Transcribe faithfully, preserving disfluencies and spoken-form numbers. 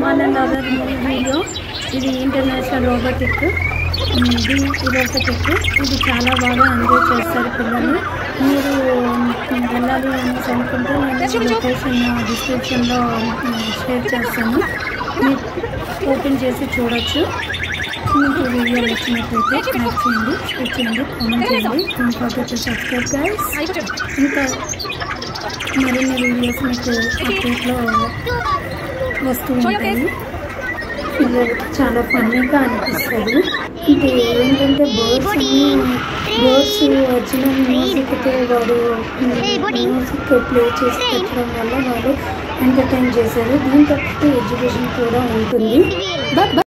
One and other video. ఇది international robotic. ఇది robotic ఇది చాలా బాగా ఎంజాయ్ చేస్తారు పిల్లలు. మీరు వెళ్ళాలి అనేసి అనుకుంటే నేను లొకేషన్ డిస్క్రిప్షన్లో షేర్ చేస్తాను. మీరు ఓపెన్ చేసి చూడొచ్చు. మీకు వీడియో నచ్చినట్లయితే లైక్ చేయండి, షేర్ చేయండి, కామెంట్ చేయండి. Don't forget to subscribe guys. ఇంకా మరిన్ని వీడియోస్ మీకు అప్డేట్లో వస్తూ ఉంటాయి. పిల్లలకి చాలా ఫన్నీగా అనిపిస్తుంది. ఇది ఏంటంటే బర్డ్స్ బర్డ్స్ ఒరిజినల్ మ్యూజిక్తో వాడు మ్యూజిక్ ప్లే చేసి పెట్టడం వల్ల వాళ్ళు ఎంటర్టైన్ చేశారు. దీంతో ఎడ్యుకేషన్ కూడా ఉంటుంది.